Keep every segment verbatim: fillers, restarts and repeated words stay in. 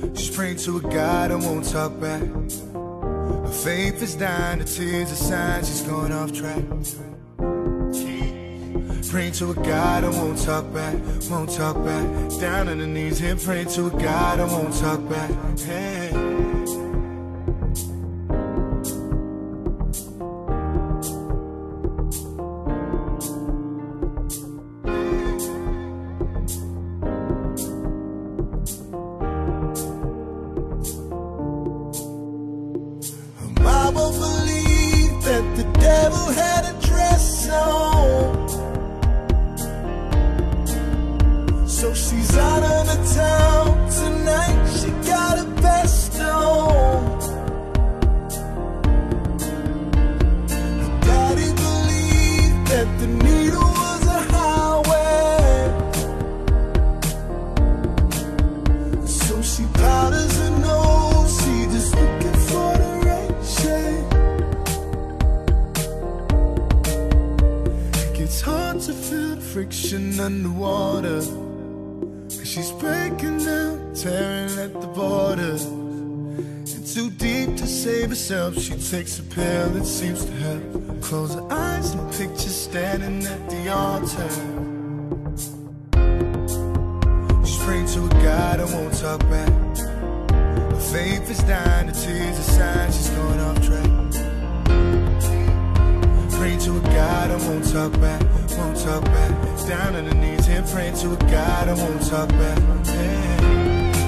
She's praying to a God and won't talk back. Her faith is dying, the tears are signs she's going off track. Praying to a God and won't talk back, won't talk back. Down on her knees here, praying to a God and won't talk back. Hey. I won't believe that the devil had a dress on, so she's out of the town tonight. She got her best on. Her daddy believed that the needle was a highway, so she powders her nose. She just looking for the right shade. It's hard to feel the friction underwater, 'cause she's breaking down, tearing at the border. And too deep to save herself, she takes a pill that seems to help. Close her eyes and picture standing at the altar. She's praying to a God and won't talk back. Her faith is dying, the tears are signs she's going off track. Praying to a God and won't talk back, won't talk back. Down on her knees here, praying to a God and won't talk back. Yeah.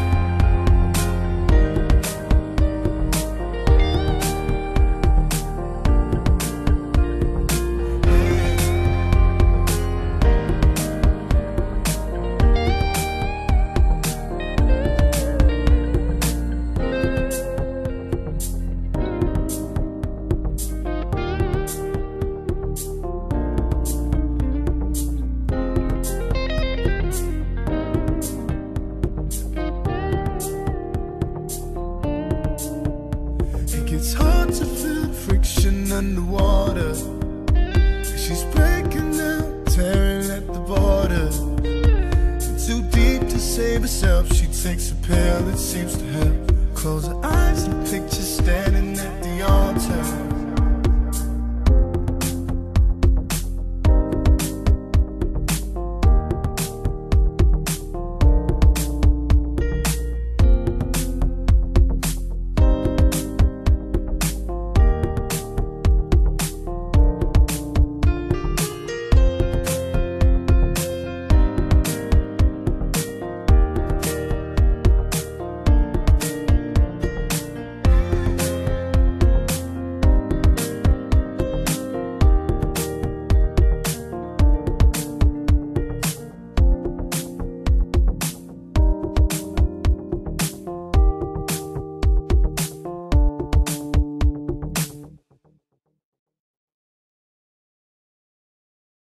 It's hard to feel the friction underwater, 'cause she's breaking down, tearing at the border. And too deep to save herself, she takes a pill that seems to help. Close her eyes and picture standing at the altar.